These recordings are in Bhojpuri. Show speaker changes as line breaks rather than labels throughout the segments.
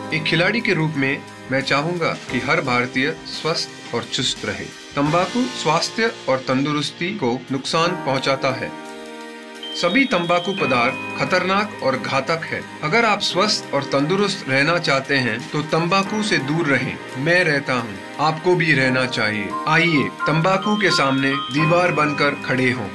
एक खिलाड़ी के रूप में मैं चाहूंगा कि हर भारतीय स्वस्थ और चुस्त रहे। तंबाकू स्वास्थ्य और तंदुरुस्ती को नुकसान पहुंचाता है। सभी तंबाकू पदार्थ खतरनाक और घातक है। अगर आप स्वस्थ और तंदुरुस्त रहना चाहते हैं तो तंबाकू से दूर रहें। मैं रहता हूं, आपको भी रहना चाहिए। आइए तंबाकू के सामने दीवार बनकर खड़े हों।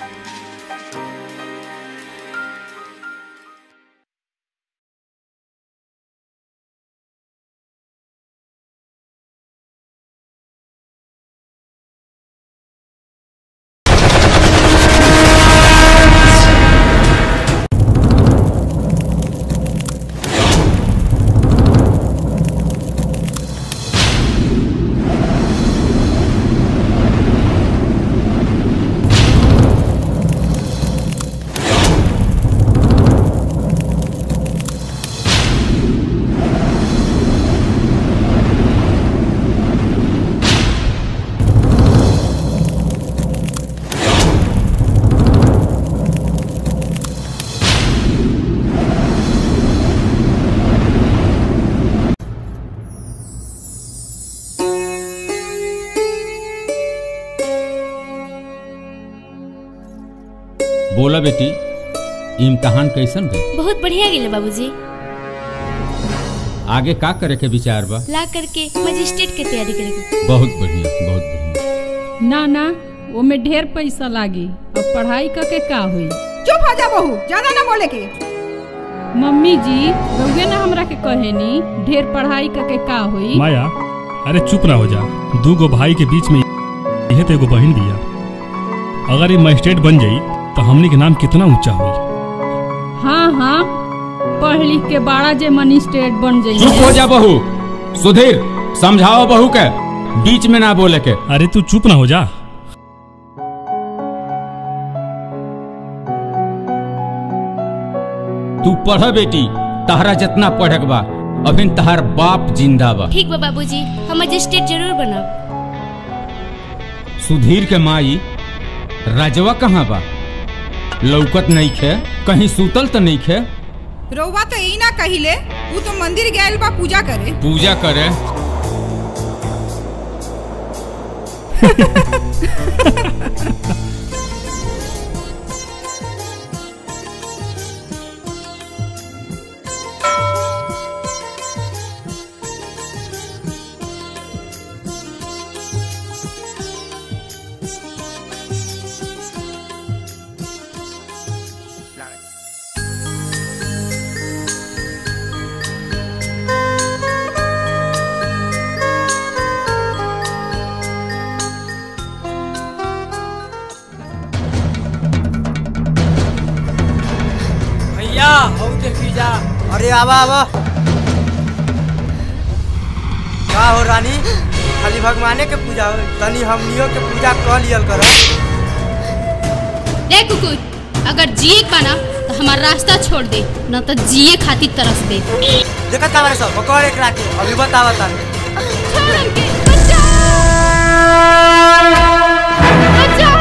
बोला बेटी, इम्तिहान कैसन गए?
बहुत बढ़िया गेले बाबूजी।
आगे का करे के विचार बा?
ला करके मजिस्ट्रेट के तैयारी करेंगे।
बहुत बढ़िया, बहुत बढ़िया।
ना ना, वो में ढेर पैसा लागी। अब पढ़ाई करके का हुई?
चुप हो जा बहू, ज्यादा ना बोले के।
मम्मी जी रउए ना हमरा के कहेनी ढेर पढ़ाई करके का हुई?
माया, अरे चुप ना हो जा। दू गो भाई के बीच में यह तो एगो बहन दिया। अगर ये मजिस्ट्रेट बन जाई तो हमनी के नाम कितना ऊंचा हुई।
हाँ हाँ, पढ़ लिख के बड़ा जे मजिस्ट्रेट बन जाइए।
चुप हो जा बहू। सुधीर, समझाओ बहू के, बीच में ना बोले के।
अरे तू चुप ना हो जा।
तू पढ़ बेटी, तहरा जितना पढ़क बा अभी तहार बाप जिंदा बा।
ठीक बा बाबूजी, हम मजिस्ट्रेट जरूर बनब।
सुधीर के माई राजवा कहाँ बा? लौकत नहीं खे, कहीं सूतल तो नहीं खे।
रउवा तो यही ना कहिले, वो तो मंदिर गए बा पूजा करे।
पूजा करे?
अरे आवा आवा। का हो रानी, खाली भगवाने के पूजा हो? तनी हमनियों के पूजा कर लियल कर।
रे कुकुर, अगर जिए पाना तो हमारा रास्ता छोड़ दे, न तो जिए खातिर तरस दे।
देखा तारे सब पकड़ एक राखी, अभी बतावा तारे।
छोड़ हमके, बचाओ! बचाओ!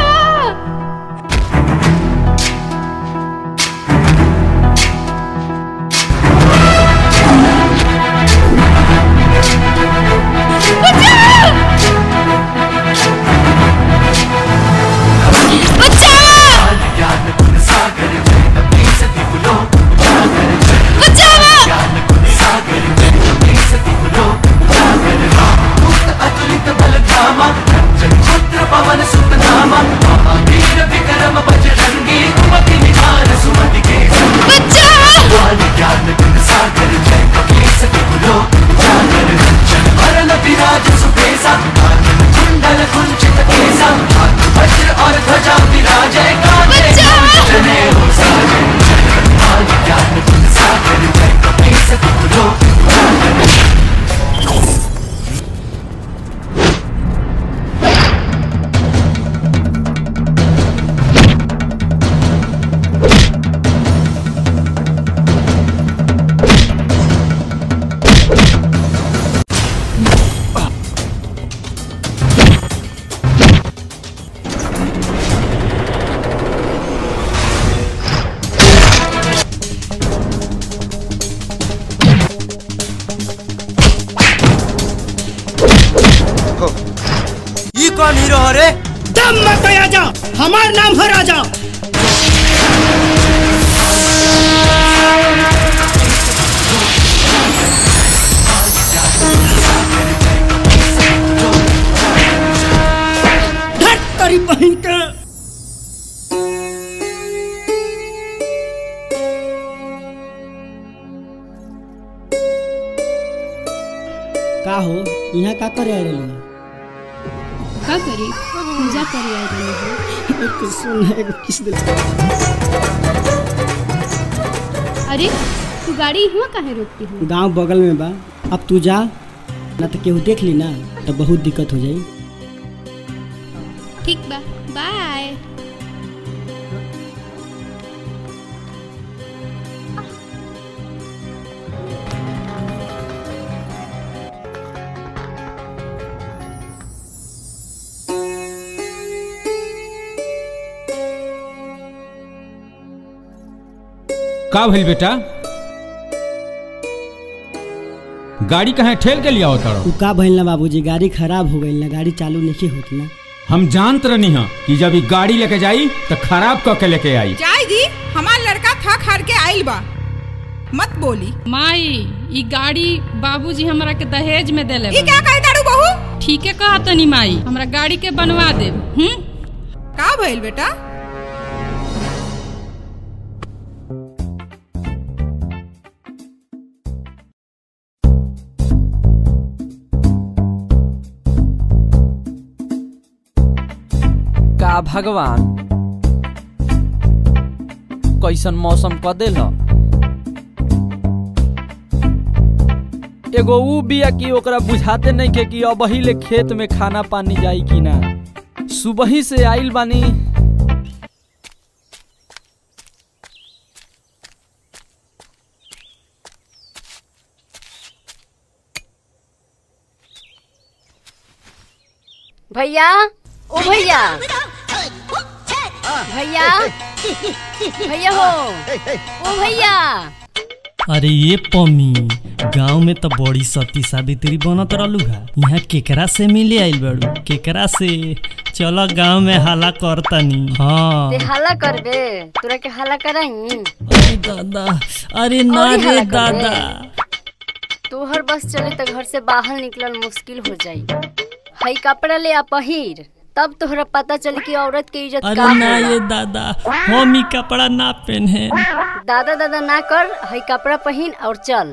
कौन हीरो हो रे?
दम मत आ जा, हमार नाम है राजा। धट करी बहन के। का हो यहाँ का करे आए रही?
का करी? पूजा करे आए रही है।
सुन किस दिल।
अरे तू गाड़ी हुआ काहे रोकती है?
गांव बगल में बा, अब तू जा ना तो केहू देख ली ना तो बहुत दिक्कत हो जाई।
ठीक बा, बाय।
का भइल बेटा? गाड़ी कहाँ ठेल के लिया होता?
उ का भइल ना बाबूजी, गाड़ी खराब हो गई ना, गाड़ी चालू नहीं होती ना।
हम जानत रहनी हा कि जब ये गाड़ी लेके जाई तो खराब करके लेके आई।
जाय दी, हमार लड़का थक हार के आइल बा, मत बोली।
माई ई गाड़ी बाबूजी हमरा के दहेज में देले।
ई क्या कहता रू बहू?
ठीक है कहा तनी माई, हमरा गाड़ी के बनवा दे।
का भइल बेटा?
का भगवान कैसन मौसम क देल। एगो ऊ बिया कि ओकरा बुझाते नहीं के कि अब ही ले खेत में खाना पानी जाई कि ना। सुबह से आइल बानी।
भैया, ओ भैया, भैया, भैया हो, ओ भैया।
अरे ये पम्मी, गांव में तो बड़ी सती सावित्री बनत रहलू है। यहाँ केकरा से मिले आइल बड़ू? केकरा से? चलो गांव में हाला करतनी। हाँ
ते हाला करबे? तोरा के हाला कराई?
अरे दादा, अरे ना रे दादा।
तोहर बस चले तो घर से बाहर निकलल मुश्किल हो जाई। हई कपड़ा ले आ पहिर, तब तोहरा पता चले कि औरत के इज्जत का होला।
अरे ना ये दादा, हम ई कपड़ा ना पहने।
दादा दादा ना कर, हई कपड़ा पहन और चल।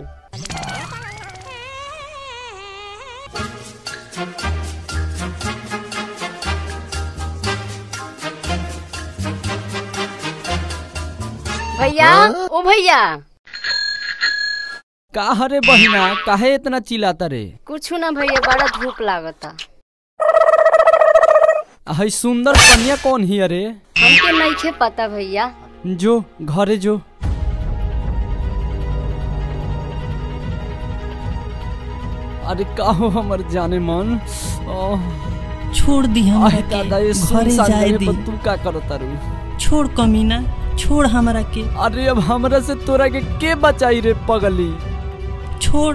भैया, ओ भैया।
का हरे बहिना, काहे इतना चिल्लाता रे?
कुछ ना भैया, बड़ा धूप लागता।
हई सुंदर कन्या कौन ही अरे?
हमके नइखे पता भैया।
जो घरे जो। अरे का हो हमर जाने मन।
छोड़ दी हम
दादा, ये
घरे जाए दी।
तू का करता रू?
छोड़ कमीना, छोड़ हमरा के।
अरे अब हमरा से तोरा के बचाई रे पगली?
छोड़।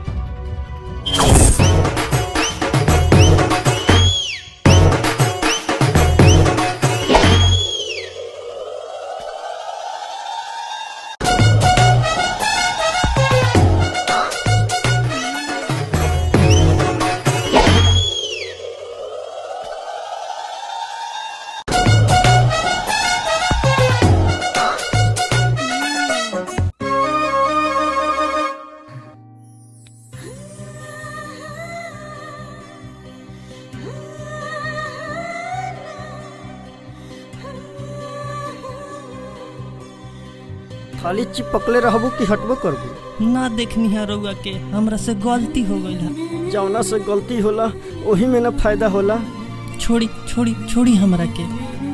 खाली चिपकले रहबू कि हटबो करबू?
ना देखनी है रउआ के, हमरा से गलती हो गई है।
जौना से गलती होला वही में ना फायदा होला।
छोड़ी छोड़ी छोड़ी हमरा के।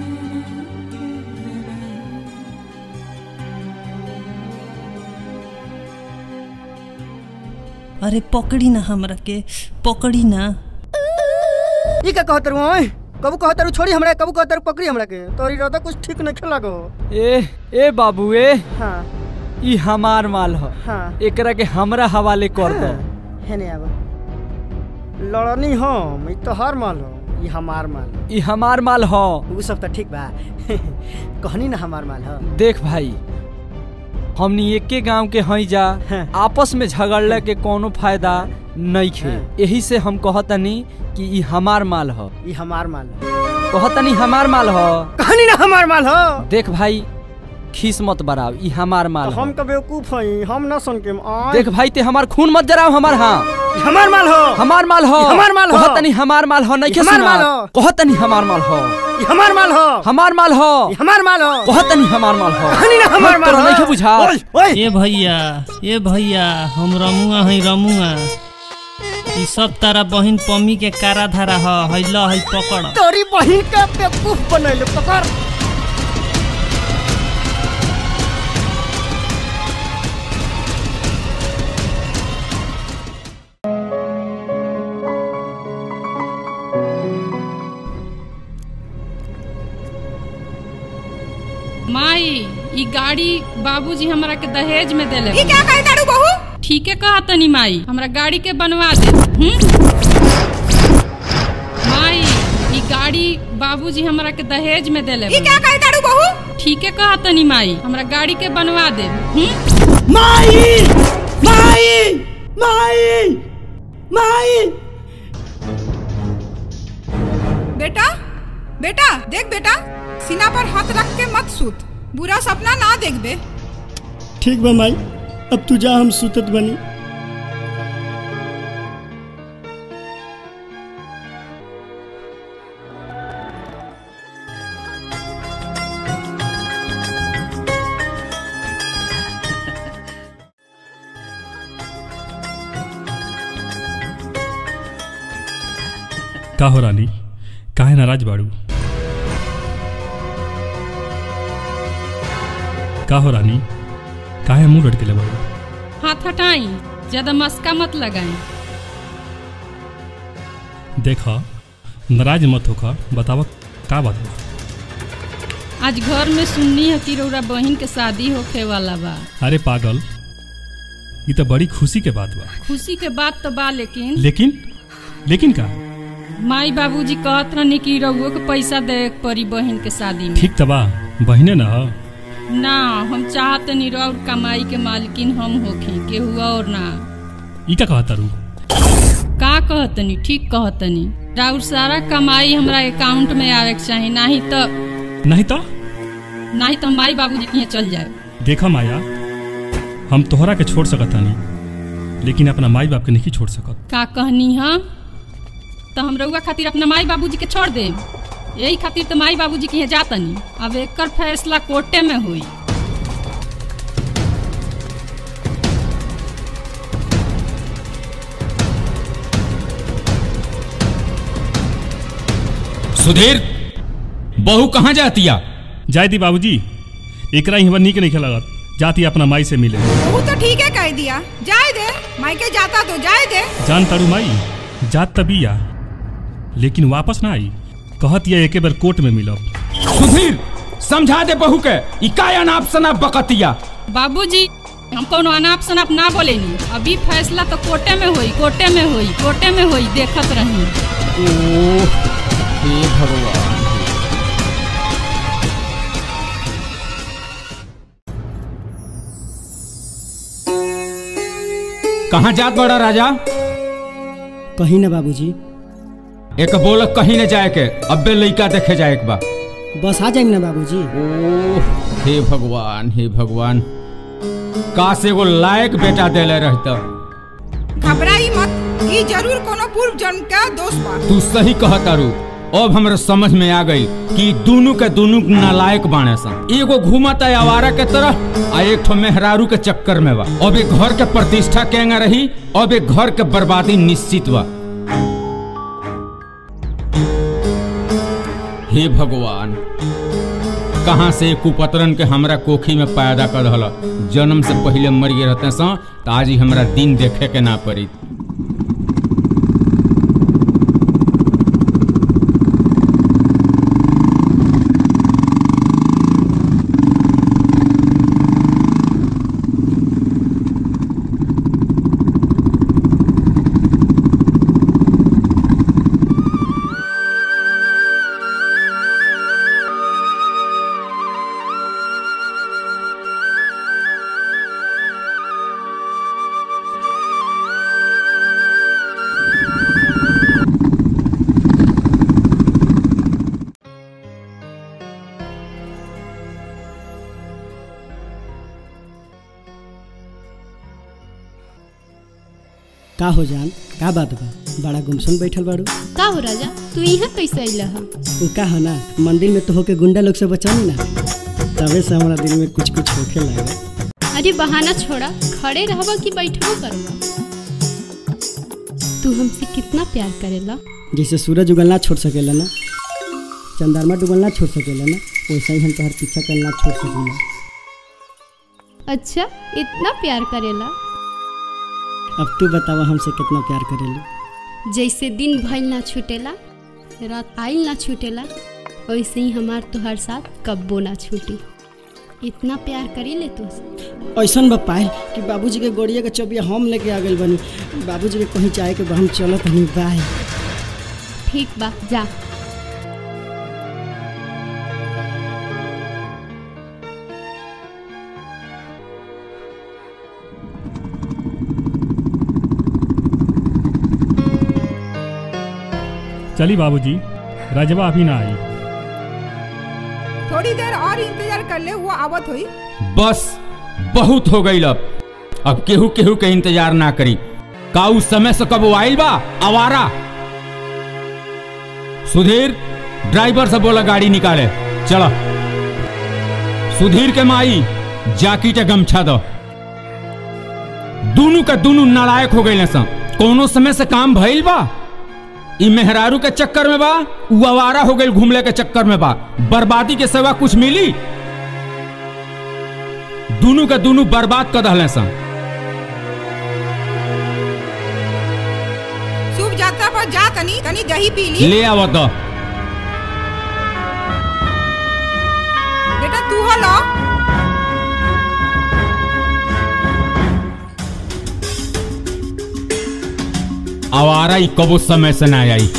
अरे पकड़ी ना हमरा के, पकड़ी ना।
ई का कहत रहू? ओए कबू कहत रहू छोड़ी हमरा, कबू कहत रहू पकड़ी हमरा के। तोरी इरादा कुछ ठीक नहीं खेला गो।
ए बाबू ए।
हां
ई हमार माल ह।
हां
एकरा के हमरा हवाले कर दो।
हेने आवा। लड़नी हम, ई तो हार माल हो। ये हमार माल।
ई हमार माल हो।
वो सब तो ठीक बा कहनी ना हमार माल हो।
देख भाई हमनी एके गांव के हई जा, आपस में झगड़ले के कोनो फायदा नहीं खे। यही से हम कहतनी कि ई हमार माल हो।
ये हमार माल
कहतनी हमार माल हो।
कहनी ना हमार माल हो।
देख भाई खीस मत बराव, ई हमार माल
हम तो बेवकूफ हई, हम ना सुन के।
देख भाई ते हमार खून मत जराव हमार। हाँ
हमार माल हो।
हमार माल हो।
हमार माल हो।
कहतनी हमार माल हो। नहीं
हमार माल हो।
कहतनी हमार माल हो।
हमार माल हो।
हमार माल हो।
हमार माल हो।
कहतनी हमार माल हो।
कहनी ना हमार माल हो।
नहीं बुझा।
ए भैया हम रमुआ हई रमुआ। ई सब तारा बहिन पम्मी के कारा धारा है ल है पकड़।
तोरी बहिन का बेवकूफ बनैले पकड़।
माई ई गाड़ी बाबूजी हमरा के दहेज में देले।
ई क्या कहता रू बहू?
ठीक है कहा तनी माई हमरा गाड़ी के बनवा दे। माई ई गाड़ी बाबूजी हमरा के दहेज में देले।
ई क्या कहता रू बहू?
ठीक है कहा तनी माई हमरा गाड़ी के बनवा दे।
माई माई माई माई।
बेटा बेटा देख बेटा, सीना पर हाथ रख के मत सूत, बुरा सपना ना देख बे।
ठीक बा माई, अब तू जा, हम सुतत बनी।
का हो रानी, काहे नाराज बाड़ू? का हो रानी, काहे मुंह लटके बाड़ू?
हाथ हटाई, ज्यादा मस्का मत लगाई।
देखा नाराज मत होखा, बतावा का बात बा?
आज घर में सुननी है कि रउरा बहन के शादी होखे वाला बा।
अरे पागल, ये तो बड़ी खुशी के बात बा।
खुशी के बात तो बा,
लेकिन का?
माई बाबूजी कहत रहनी कि रउओ के पैसा दे परी बहन के शादी में।
ठीक तो बा, बहने ना हो
ना, हम चाहते नहीं रउर कमाई के मालकिन हम होखी, केहू और ना।
ई का कहता रू?
का कहतनी? ठीक कहतनी, राउर सारा कमाई हमरा अकाउंट में आवे के चाहिए, नहीं तो माई बाबूजी के यहाँ चल जाए।
देखा माया, हम तोहरा के छोड़ सकत नहीं, लेकिन अपना माई बाप के नहीं छोड़ सकत।
का कहनी है? तो हम रउआ खातिर अपना माई बाबूजी के छोड़ दे, यही खातिर तो माई बाबूजी के यहाँ जातनी। अब एकर फैसला कोर्टे में हुई।
सुधीर, बहू कहाँ जातिया?
जाए दी बाबूजी, एकरा ही नीक नहीं लगत, जाती अपना माई से मिले।
वो तो ठीक है कह दिया, जाए दे, माई के जाता तो जाए दे।
जान तारू माई जात तभी या, लेकिन वापस ना आई, कहत या एके बार कोर्ट में मिलब।
सुधीर, समझा दे बहू के, ई का अनाप शनाप बकतिया।
बाबूजी हम कोनो अनाप शनाप ना बोलेनी, अभी फैसला तो कोर्टे में हुई, कोर्टे में हुई, देखत रही।
ओह हे भगवान। कहाँ जात बड़ा राजा?
कहीं ना बाबूजी।
एक बोल कहीं न जाए के, अब्बे लइका देखे जाए के बा।
बस आ जाएंगे ना बाबूजी।
ओह हे भगवान, हे भगवान, काश एगो लायक बेटा देले रहता।
घबराई मत, ये जरूर कोनो पूर्व जन्म का दोष बा।
तू सही कहता रू, अब हमरा समझ में आ गई कि दोनों के दोनों नालायक बाणे सन। एगो घूमता आवारा के तरह, आ एक ठो मेहरारू के चक्कर में बा। अब एक घर के प्रतिष्ठा केंगा रही, अब एक घर के बर्बादी निश्चित बा। हे भगवान, कहाँ से कुपतरन के हमरा कोखी में पैदा कर रहल। जन्म से पहले मर गए रहते सा, तो आज ही हमरा दिन देखे के ना पड़ी।
का हो जान, का बात बा? बड़ा गुमसुम बैठल बाड़ू।
का हो राजा, तू यहाँ कैसे अइला है?
उ का है ना, मंदिर में तो होके गुंडा लोग से बचानी ना, तबे से हमारा दिल में कुछ कुछ होखे लगा।
अरे बहाना छोड़ा, खड़े रहबा कि बैठबो करबा? तू हमसे कितना प्यार करेला?
जैसे सूरज उगलना छोड़ सकेला ना, चंद्रमा डूबलना छोड़ सकेला ना, वैसे ही हम तोहर पीछा करना छोड़ सकेला।
अच्छा, इतना प्यार करेला?
अब तू बतावा हमसे कितना प्यार करेली?
जैसे दिन भइल ना छूटेला, रात आइल ना छूटेला, वैसे ही हमार तोहर साथ कब्बो ना छूटी। इतना प्यार करी ले तू।
ऐसन बा पायल कि बाबूजी के गोड़िया के चबिया हम लेके आ गइल बनी। बाबूजी के कहीं चाहे के हम चलत हनी। बाय।
ठीक बा, जा।
चली बाबूजी, राजवा अभी ना आई।
थोड़ी देर और इंतजार कर ले, वो आवत हुई।
बस बहुत हो गई। अब केहू केहू के इंतजार ना करी। का उस समय से कब आइल बा आवारा? सुधीर, ड्राइवर से बोला गाड़ी निकाले। चला। सुधीर के माई जाकी के गमछा दो। दोनों का दोनों नालायक हो गए। कोनो समय से काम भइल बा? ई मेहरारू के चक्कर में बा, उ आवारा हो गई घूमले के चक्कर में बा। बर्बादी के सेवा कुछ मिली? दोनों का दोनों बर्बाद कर दहले सन।
शुभ यात्रा पर जा, तनी तनी दही पी ली।
ले आवत दो।
बेटा तू हो लो।
आवारा ही कबो समय से ना आई।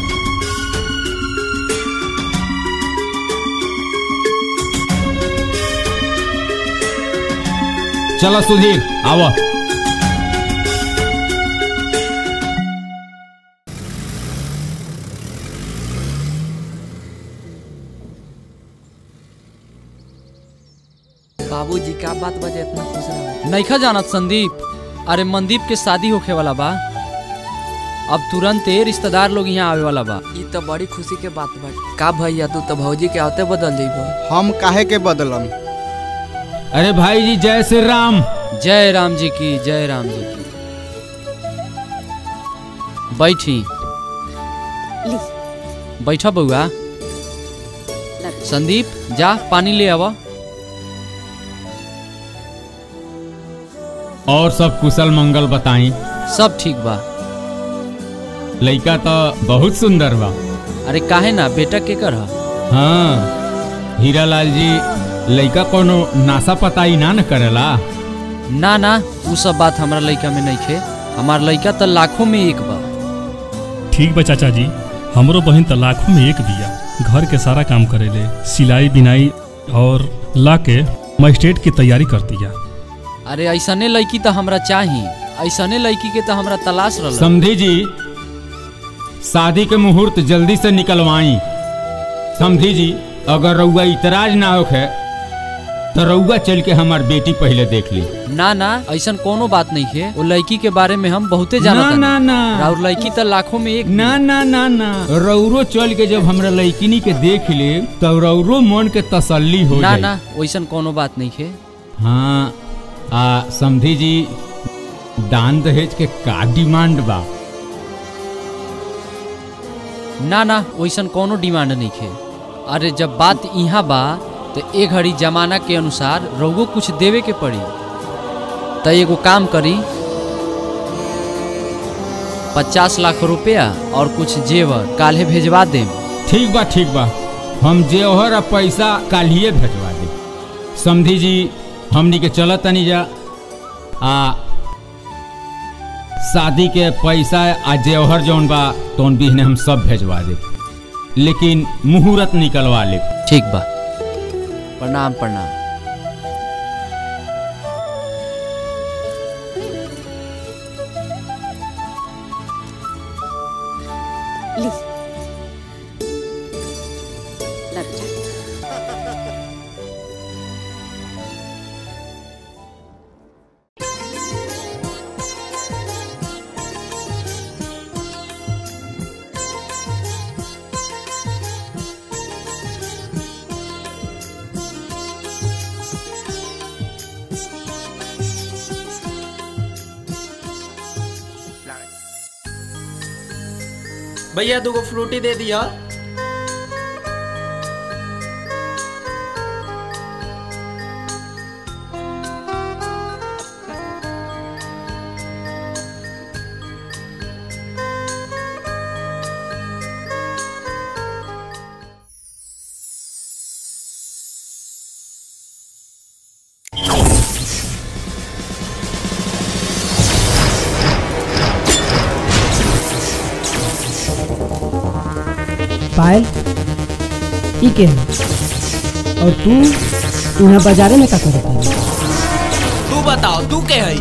चलो सुधीर, आओ।
बाबूजी का बात बजे इतना खुश रहा? नइखा जानत संदीप, अरे मनदीप के शादी होखे वाला बा। अब तुरंत रिश्तेदार लोग यहाँ आवे वाला बा।
ये तो बड़ी खुशी के बात बा। का भैया तू तो भौजी के आते बदल जाइबो।
हम काहे के बदलम?
अरे भाई जी, जय श्री राम।
जय राम जी की, जय राम जी की। बैठी, बैठा बउआ। संदीप, जा पानी ले आवा।
और सब कुशल मंगल बताई?
सब ठीक बा।
लड़का तो बहुत सुंदर बा।
अरे काहे ना, बेटा के कर?
हाँ, हीरालाल जी, लड़का कोनो नासा पताई ना न करेला?
ना ना, वो सब बात हमारा लड़का में नहीं खे। हमार लड़का तो लाखों में एक बा।
ठीक बा चाचा जी, हमरो बहन तो लाखों में एक बिया। घर के सारा काम करेले, सिलाई बिनाई और ला के मजिस्ट्रेट की तैयारी कर दिया।
अरे ऐसने लड़की तो हमरा चाहिए, ऐसने लड़की के तो हमरा तलाश रहा।
समझी जी, शादी के मुहूर्त जल्दी से निकलवाई। समझी जी, अगर रउआ इतराज ना होखे तो रउआ चल के हमार बेटी पहले देख ली।
ना ना, ऐसन कोनो बात नहीं है। वो लड़की के बारे में हम बहुते जानत हनी।
ना ना,
और लड़की तो लाखों में एक।
ना ना ना ना, रउरो चल के जब हमरा लड़किनी के देख ले तो रउरो मन के तसल्ली हो जाए।
ना ना, वैसन कोनो बात नहीं है।
हाँ, समझी जी, दान दहेज के का डिमांड बा?
ना ना, वैसन कोनो डिमांड नहीं है। अरे जब बात यहाँ बा तो एक घड़ी जमाना के अनुसार रउगो कुछ देवे के पड़ी। तो एगो काम करी, 50 लाख रुपया और कुछ जेवर काल्हे भेजवा देम।
ठीक बा, ठीक बा, हम जेवर और पैसा काल्हिए भेजवा दे। समझी जी, हमनी के चलत तनी जा। शादी के पैसा आ जेवर जौन बा तौन भी हम सब भेजवा दे, लेकिन मुहूर्त निकलवा ले।
ठीक बा। प्रणाम प्रणाम।
भैया 2 फ्रूटी दे दिया।
पायल ई के है? और तू यहाँ बाजारे में का करत है?
तू बताओ तू के है?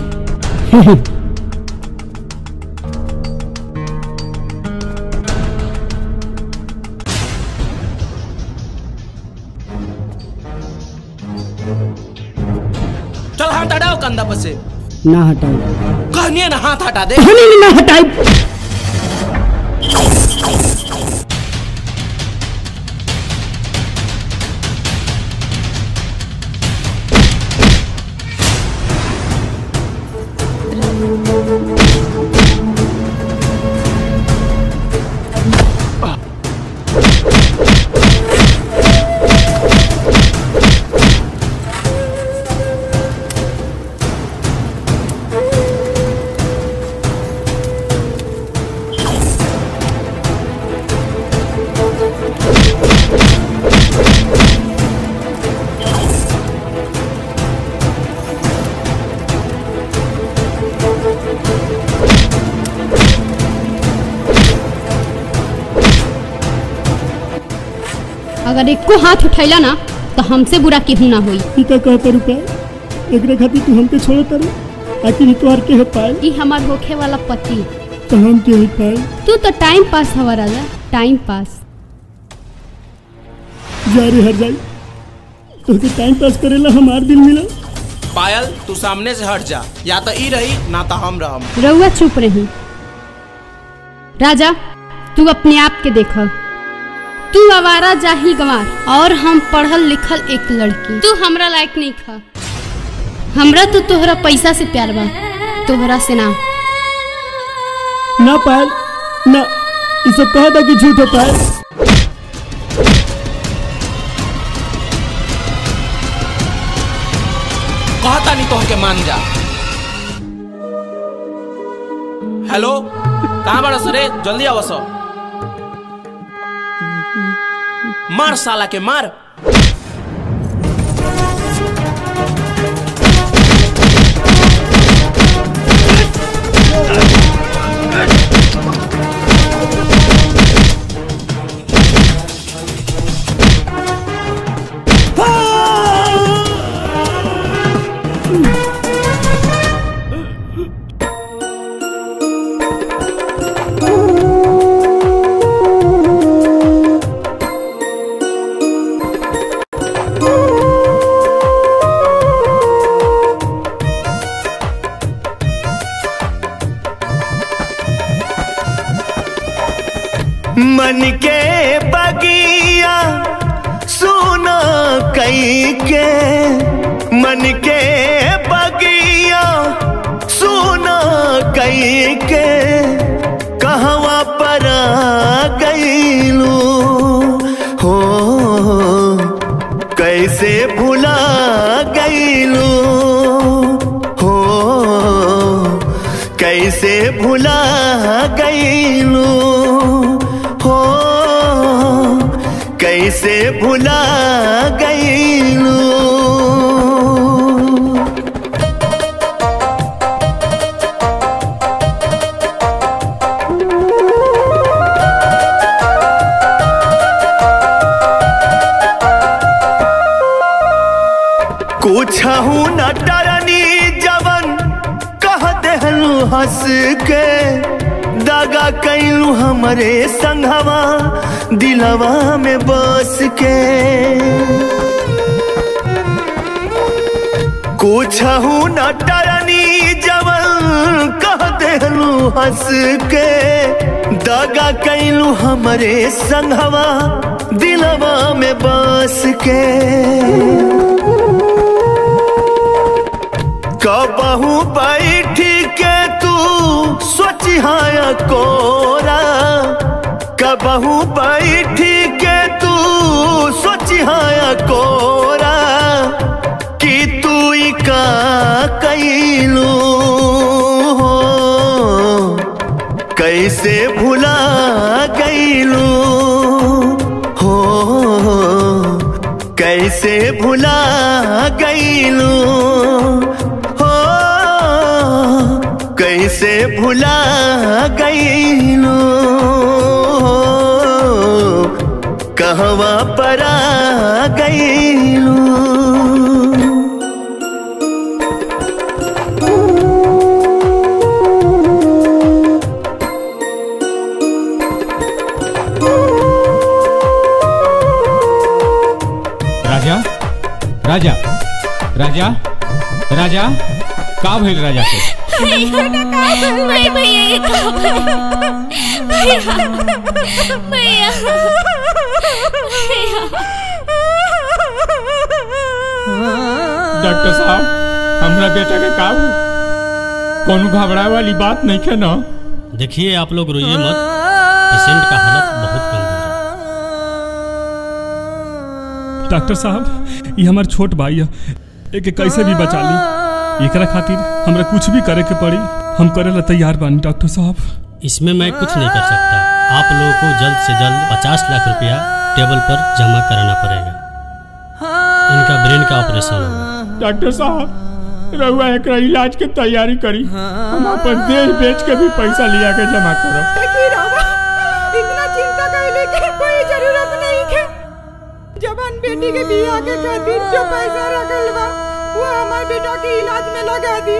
चल हाथ हटाओ कंधा पर से।
ना हटाओ।
कहनी ना हाथ हटा दे।
कहनी ना हटाई।
अगर एको हाथ उठैला ना तो हमसे बुरा केहू ना होई।
ई का कहत रुपए एकरे खातिर तू हमके छोड़त रे? आखिर ई तोहर के है पायल?
ई हमार होखे वाला पति।
तो हम के है पायल?
तू तो टाइम पास हवा राजा, टाइम पास।
जा रे हर जाई, तोके टाइम पास करेला हमार दिल मिला।
पायल तू सामने से हट जा, या तो ई रही ना तो हम रहम।
रउआ चुप रही। राजा तू अपने आप के देख, तू आवारा जाहिल गंवार और हम पढ़ल लिखल एक लड़की। तू हमरा लायक नहीं खा। हमरा तो तोहरा पैसा से प्यार बा, तोहरा से ना।
ना पायल ना, ई सब कहा था कि झूठ है पायल।
कहता नहीं तो के मान जा। हेलो कहाँ बड़ा सरे, जल्दी आवस। मार साला के मार।
मन के बगिया सुना कई के, मन के बगिया सुना कई के, कहवा पर गईलू हो, कैसे भुला गईलू हो, कैसे भुला गईलू हो, कैसे भुला गईलू। कुछहू न डरनी जवन कह देहलू हंस के, दगा कैलू हमरे संघवा दिलवा में बस के। कुछहू न डरनी जवन कह देहलू हंस के, दगा कैलू हमरे संघवा दिलवा में बस के। कबहू बैठ के तू सोचिहाया कोरा, कबहू बैठी के तू सोचिहाया कोरा कि तू का कैलू कैसे भुला गईलू हो कैसे भुला गईलू हो कैसे भुला गईलू कहवा परा गईलू।
राजा राजा राजा का भइल राजा के? डॉक्टर साहब हमरा बेटा के का हुआ? कोनो घबराए वाली बात नहीं है ना?
देखिए आप लोग रोइए मत, पेशेंट का हालत बहुत गंभीर है।
डॉक्टर साहब ये हमार छोट भाई है, एक कैसे भी बचा ली। एकरा खातिर हमरा कुछ भी करे के पड़ी, हम करे ला तैयार बानी डॉक्टर साहब।
इसमें मैं कुछ नहीं कर सकता। आप लोगों को जल्द से जल्द 50 लाख रुपया टेबल पर जमा कराना पड़ेगा। इनका ब्रेन का ऑपरेशन होगा।
डॉक्टर साहब रहुआ एक इलाज की तैयारी करी, हम अपन देह बेच के भी पैसा लिया के जमा करो।
इतना चिंता करने की कोई जरूरत नहीं है। जवान बेटी के बियाह के खातिर जो पैसा रखल बा वो हमारे बेटा के इलाज में लगा दी।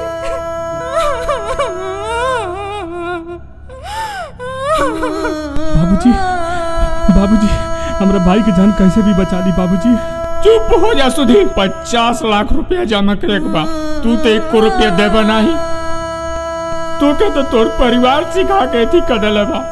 बाबूजी बाबूजी हमरा भाई के जान कैसे भी बचा ली बाबूजी।
चुप हो जा सुधीर, 50 लाख रुपया जमा करे के बा, तू तो 1 रुपया देबा नहीं। तो के तो तोर परिवार सिखा के थी कदल बा।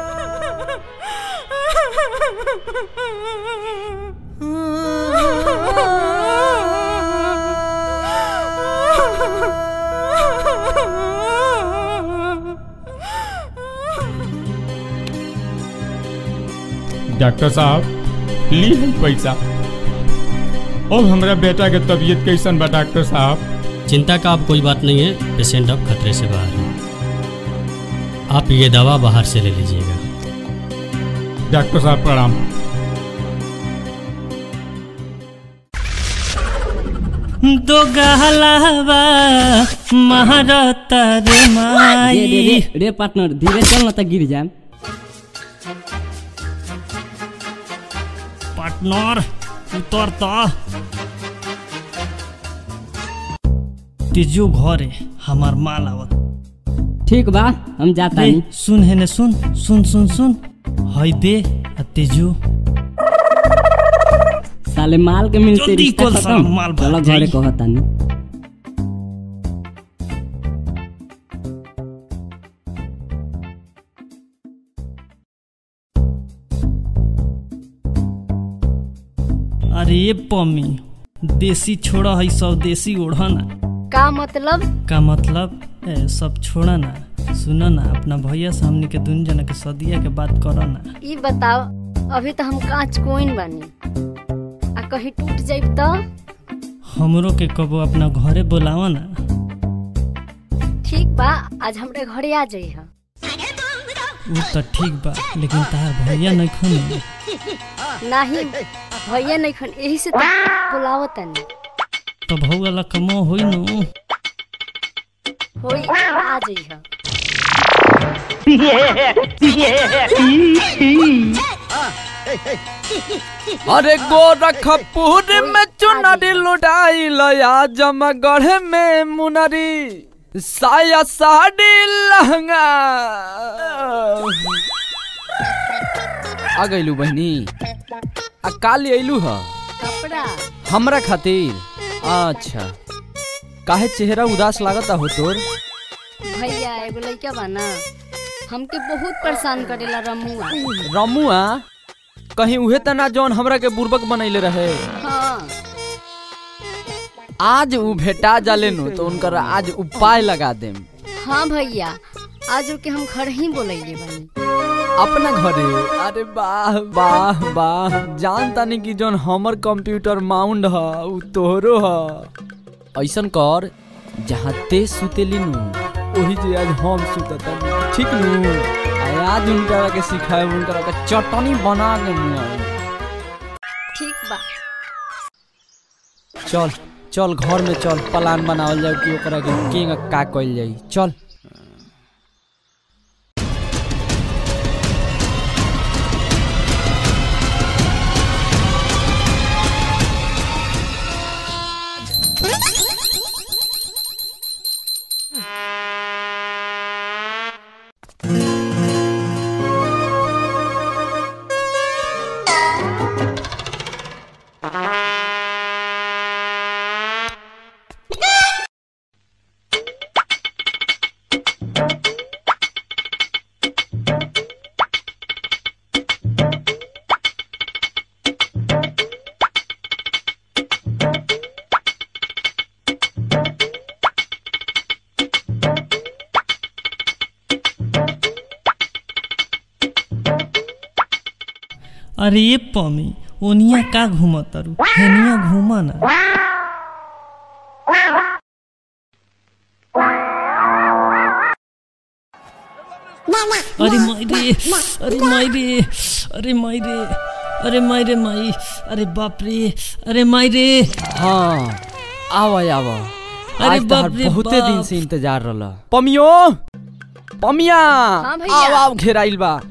डॉक्टर साहब ली है पैसा। अब हमारा बेटा के तबीयत कैसन बा डॉक्टर साहब?
चिंता का अब कोई बात नहीं है, पेशेंट अब खतरे से बाहर है। आप ये दवा बाहर से ले लीजिएगा।
डॉक्टर साहब प्रणाम।
दो गहलावा महारता रे माई।
रे पार्टनर धीरे चल ना तो गिर जाए।
पार्टनर उतरता। तिजू घर है हमार माल आवत।
ठीक बा हम जाता नहीं।
सुन है ने सुन सुन सुन सुन हई दे तिजू
साले माल के मिलते रिश्ता खत्म। चलो घरे कहता नहीं।
अरे ये पम्मी देसी छोड़ा है सब देसी ओढ़ा ना।
का मतलब?
का मतलब सब छोड़ा ना। सुनो ना अपना भैया से हमनी के दुन जना के सदिया के बात करो ना।
ई बताओ अभी तो हम कांच कोइन बानी, आ कहीं टूट जाइब तो?
हमरो के कबो अपना घरे बुलावा ना।
ठीक बा आज हमरे घरे आ जाइह।
वो तो ठीक बा लेकिन तार भैया नहीं खन।
नहीं भैया नहीं खन, यही से तो बुलावत नहीं।
तो भौला कमो होई नु
होई आ जाइह।
अरे गोरखपुर में चुनरी लुटाई लया जमगढ़ में मुनरी साया साड़ी लहंगा। आ गईलू बहनी आ काली अइलू ह
कपड़ा
हमरा खातिर। अच्छा काहे चेहरा उदास लागता हो तोर?
भैया एगो लइका बा ना हमके बहुत परेशान करेला रमुआ।
रमुआ कहीं उहे तना जौन हमरा के बुर्बक बनैले रहे।
हाँ।
आज उ भेटा जाले नु तो उनकर आज उपाय लगा देम।
हाँ भैया आज के हम घर ही बोलैले बानी।
अपना घरे। अरे वाह वाह वाह, जानता नहीं कि जोन हमर कंप्यूटर माउंट ह उ तोहरो ह। ऐसन कर जहाँ ते सुतेली नु वही जे आज हम सुतता ठीक नु। आज उनका के सिखाए, उनका के चटनी बना के मुआ।
ठीक बा।
चल चल घर में चल, प्लान बनावल जाए कि ओकरा के केंगा का कइल जाई। चल
अरे ये पमी ओनिया का घूमत तारू, हेनिया घूमा ना। अरे मायरे, अरे मायरे, अरे मायरे, अरे मायरे माई, अरे बाप रे, अरे मायरे।
हाँ आवा आवा,
अरे बाप रे
बहुते दिन से इंतजार रहला। पमियो पमिया आओ आओ, घेराइल बा।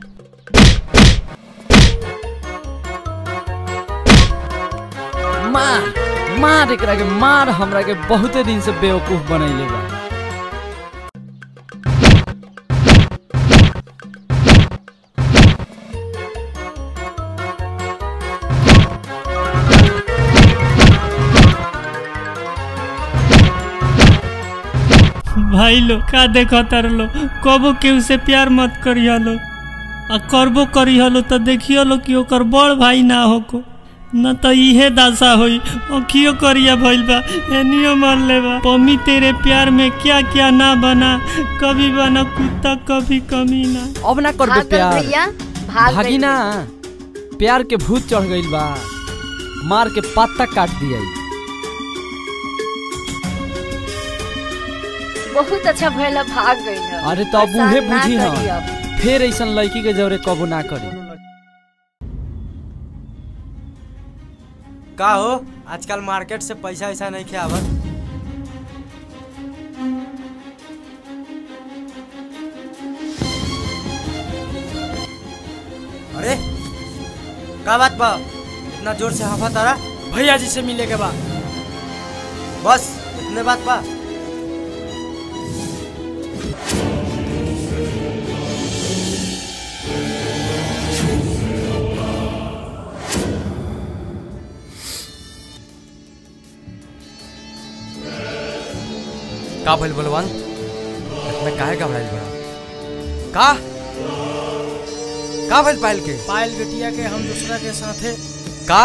मार मार एकरा के मार, हमरा के बहुते दिन से बेवकूफ बनैले बा।
भाई लो का देखो तार लो, कबो केहू से प्यार मत करिया लो, आ करबो करिया लो तो देखियो लो कि ओकर बड़ भाई ना होको, न तो इहे दासा होई। अखियो करिया भइल बा, एनियो मर लेबा। पम्मी तेरे प्यार में क्या क्या ना बना, कभी बना कुत्ता कभी कमीना।
अब ना कर दे प्यार
भैया, भाग
भागी ना, प्यार के भूत चढ़ गइल बा, मार के पत्ता काट दिया।
बहुत अच्छा भइला, भाग गइल।
अरे तो अब उहे बुझी ह, फिर ऐसन लड़की के जवरे कबो ना करी।
का हो आजकल मार्केट से पैसा ऐसा नहीं खियावत? अरे का बात बा, इतना जोर से हंफा तारा?
भैया जी से मिले के बा।
बस इतने बात बा?
का भइल बलवान, इतना काहे घबराइल बड़ा? का भइल पायल के?
पायल बेटिया के हम दूसरा के साथे।
का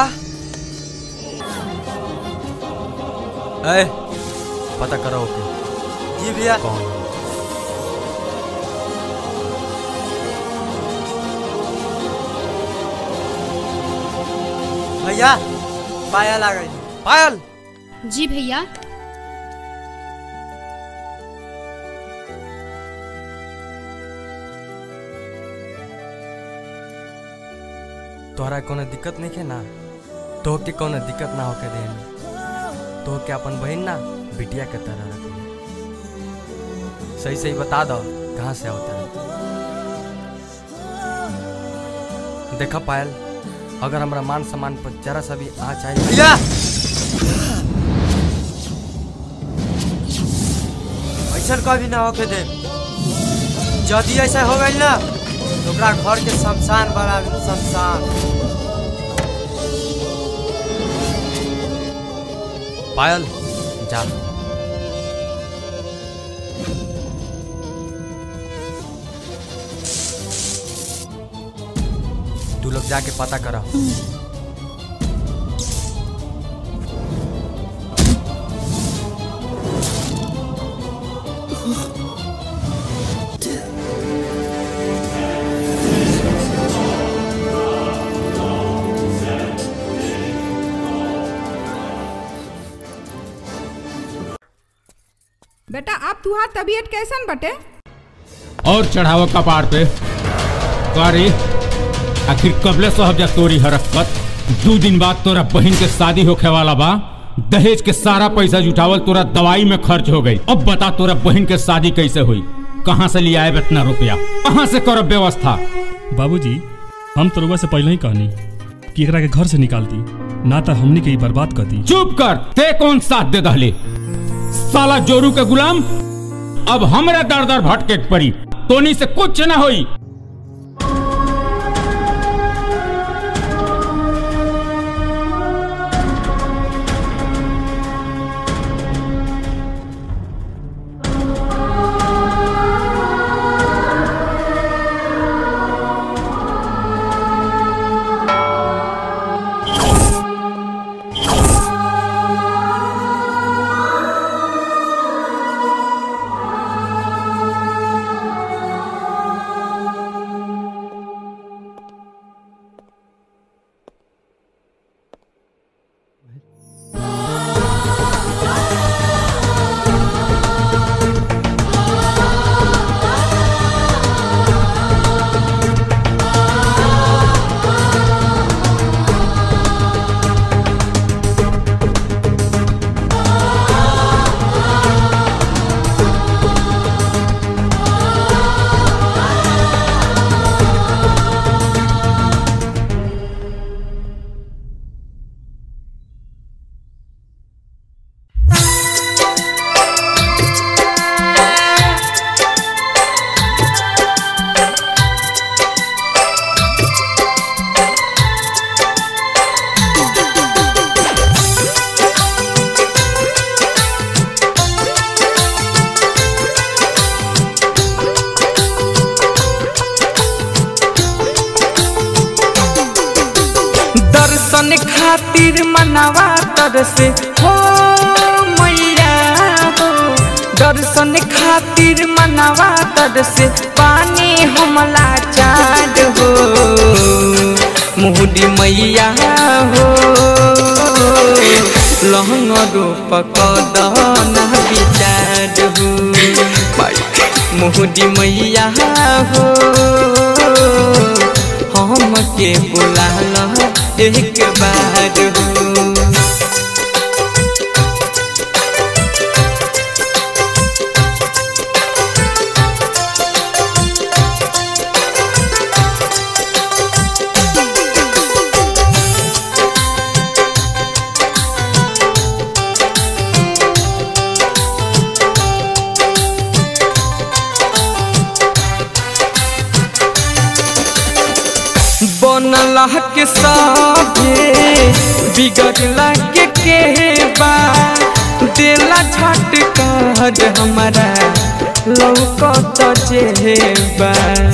ए पता करो ओके।
जी भैया।
कौन?
भैया पायल आ गई।
पायल?
जी भैया।
तोहरा कोनो दिक्कत नहीं है ना? तो के कोनो दिक्कत ना होके देनी, तो के अपन बहन ना बिटिया के तरह रखी। सही सही बता दो कहाँ से होता है। देखा पायल, अगर हमारा मान सम्मान पर जरा सा भी आ चाहिए
भैया, ऐसा कभी ना होके दे। यदि ऐसा हो गई ना तो घर के शमशान बना, शमशान।
पायल जा। तू लोग जाके पता करा।
तुहार तबीयत कैसन बटे?
और चढ़ावा कपार पे कारी आखिर कबले साहब जा तोरी हरकत। 2 दिन बाद तोरा बहन के शादी होखे वाला बा। दहेज के सारा पैसा जुटावल तोरा दवाई में खर्च हो गई। अब बता तोरा बहन के शादी कैसे हुई? कहाँ से लिया है इतना रुपया? कहाँ से करब व्यवस्था?
बाबूजी हम तो रुआ से पहले ही कहनी कि एकरा के घर से निकाल दी, ना तो हमनी के बर्बाद कर दी।
चुप कर, ते कौन साथ दे दहले? साला जोरू के गुलाम। अब हमरा दर दर भटके पड़ी, तोनी से कुछ न होई।
खातिर मनावा तरसे हो मैया हो, दर्शन खातिर मनावा तरसे पानी हमला चाँद हो। मुहदी मैया हो लहंग रूप कदना विचार हो। मुहदी मैया हो हम के बुला एक बार हो। बनला के साथे बिगड़ला के बा, दिला झटकार हमारा लौकत जेबा।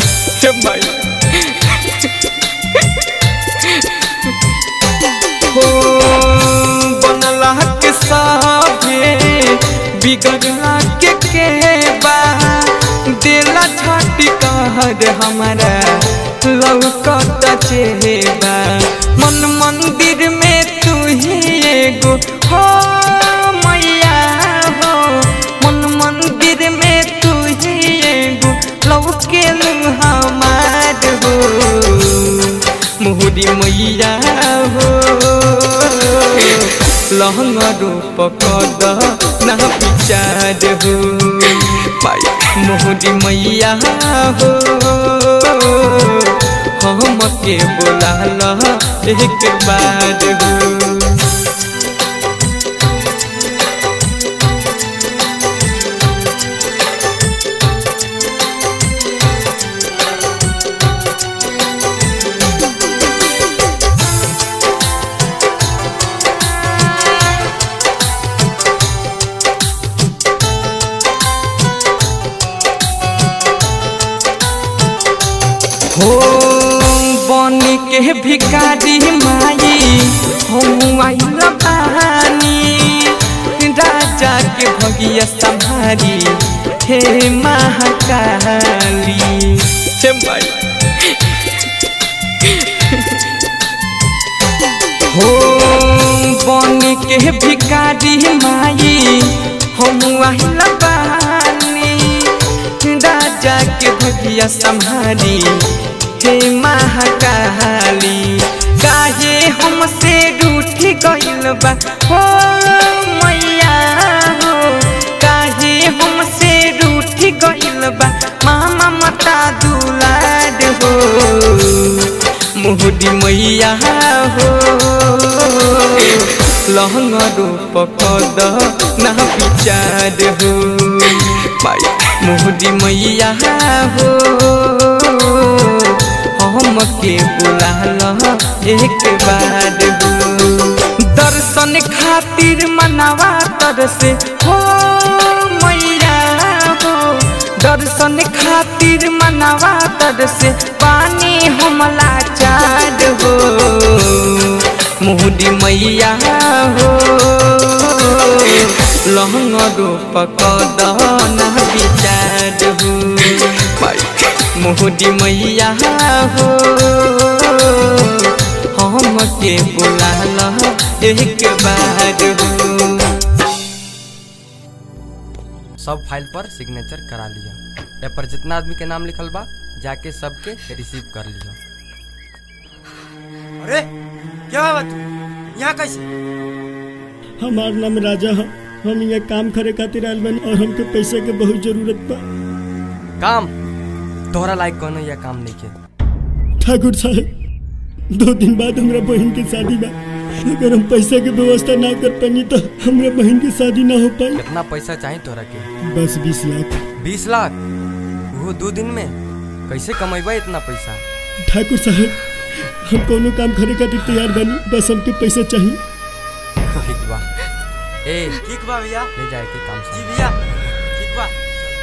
हो बनला के साथे बिगड़ला के बा, दिला झटकार हमारा लौकत चेहरा। मन मंदिर में तू ही एगो हो मैया हो, मन मंदिर में तू ही एगो लौके हमार हो। मुहरी मैया हो लहंग रूप कद ना विचार हो। मुहरी मैया हो हम के बुला एक बार हो। बनी के भिखारी माई हम आइल बानी, राजा के भगिया संभारी हे महाकाली। हे माई हो बनी के भिखारी माई हम आइल बानी, जाके भगिया संहारी हे महाकाली काहे हमसे रूठ गइल बा हो मैया हो काहे हमसे रूठ गइल बा मामा मता दुलार हो मोहडी मैया हो लहंग रूप कद ना विचार हो माई मोहडी मैया हो हमके बुलाल एक बार हो दर्शन खातिर मनवा तरसे हो मैया हो दर्शन खातिर मनवा तरसे पानी हमला चार हो मोहडी मैया हो लहंग रूप कद ना विचार हो मोहडी मैया हो हमके बुलाल एक बार हो।
सब फाइल पर सिग्नेचर करा लिया। ए पर जितना आदमी के नाम लिखल बा जाके सबके रिसीव कर लिया।
अरे क्या बात यहाँ कैसे?
हमार नाम राजा है, हम यहाँ काम करे खातिर आयल बानी और हमके पैसे के बहुत जरूरत बा।
काम तोहरा लायक कोनो या काम नहीं के।
ठाकुर साहब 2 दिन बाद हमरा बहन के शादी बा, अगर हम पैसा के व्यवस्था ना कर पानी तो हमरा बहन की शादी ना हो पाई।
कितना पैसा चाहिए तोहरा के?
बस 20 लाख।
20 लाख वो 2 दिन में कैसे कमेबा इतना पैसा?
ठाकुर साहब हम कोनो काम करे खातिर तैयार बानी, बस हमके पैसा चाहिए।
ठीक बा
ठीक बा भैया,
ले जाए के काम
जी भैया ठीक बा।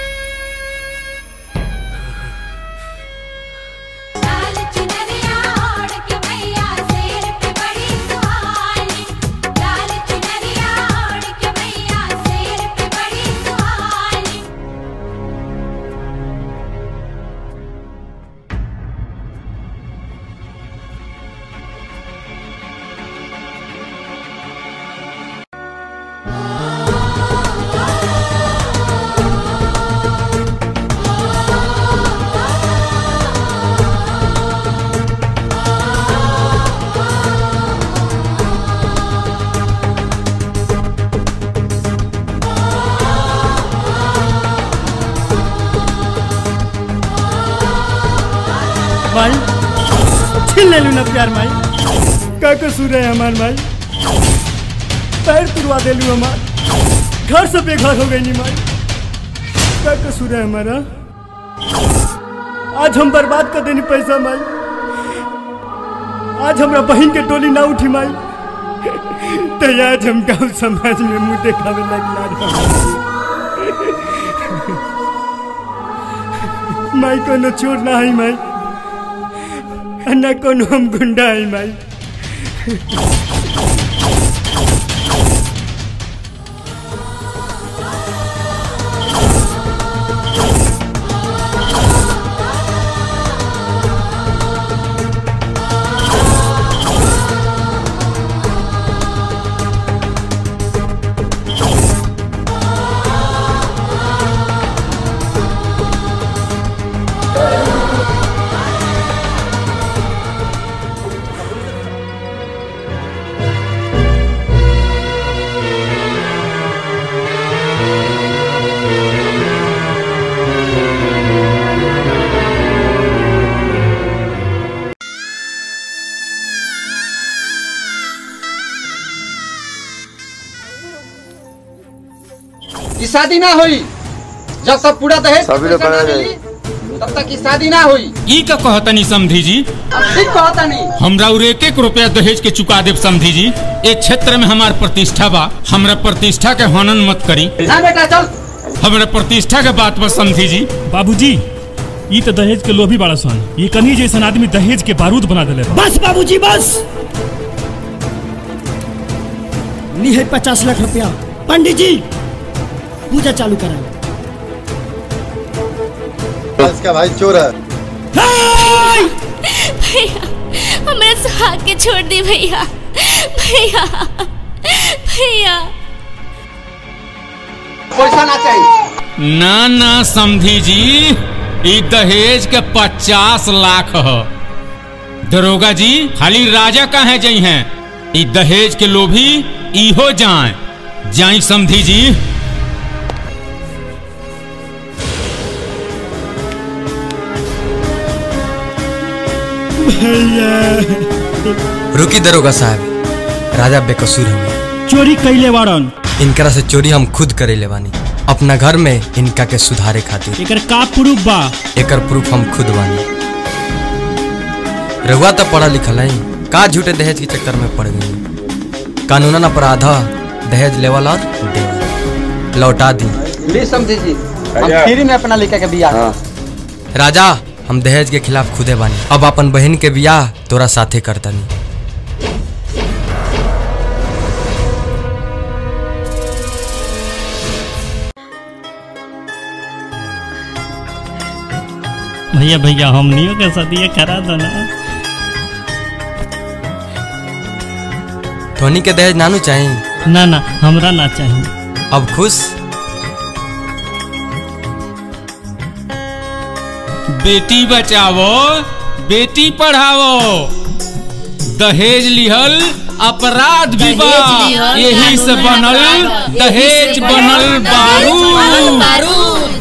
माई छीन ले लू ना प्यार माई, का कसूर है हमार माई? पैर तुड़वा दे लू हमार, घर से बेघर हो गई नी माई, का कसूर है हमारा? आज हम बर्बाद कर देनी पैसा माई, आज हमरा बहन के टोली ना उठी माई, तो आज हम गाँव समाज में मुँह देखावे लगला। माई कोनो चोर ना है माई, अन्ना कोनो हम गुंडा है माई।
की शादी ना हुई जब तक पूरा दहेज तब तक की शादी ना हुई।
ई का कहतनी समधी जी?
ठीक कहतनी।
हमरा 1 रुपया दहेज के चुका देव समधी जी। एक क्षेत्र में हमार प्रतिष्ठा बा, हमरा प्रतिष्ठा के हनन मत करी।
ना बेटा चल,
हमरा प्रतिष्ठा के बात पर समधी जी।
बाबूजी ई तो दहेज के लोभी बड़ा सन, ये कन्ही जैसन आदमी दहेज के बारूद बना देले।
बस बाबूजी बस, ली है 50 लाख रुपया। पंडित जी पूजा चालू कराए।
इसका भाई चोर है।
भैया हमारे सुहाग के छोड़ दी भैया, भैया भैया
पैसा ना चाहिए।
ना ना समधी जी, ई दहेज के 50 लाख ह। दरोगा जी खाली राजा कहाँ जाई हैं, ई दहेज के लोभी इहो जाए जाई समधी जी।
रुकी दरोगा साहब, राजा बेकसूर हमें
चोरी कैले वारन।
इनकरा से चोरी हम खुद करेले बानी अपना घर में इनका के सुधारे खातिर।
एकर का प्रूफ बा?
एकर प्रूफ हम खुद बानी। रहुआ तो पढ़ा लिखल है, का झूठे दहेज के चक्कर में पड़ गई। कानूनन अपराध दहेज लेवल और देवल। लौटा दी।
प्लीज समझी जी, हम फ्री में अपना लड़का के बियाह।
राजा हम दहेज के खिलाफ खुदे बानी। अब अपन बहन के बियाह तोरा साथे करतनी।
भैया भैया हमनियों के शादी करा दो ना।
धोनी के दहेज नानू चाहिए?
ना ना हमरा ना चाहिए।
अब खुश?
बेटी बचावो बेटी पढ़ावो, दहेज लिहल अपराध भी बा, यही से बनल दहेज बनल बारूद।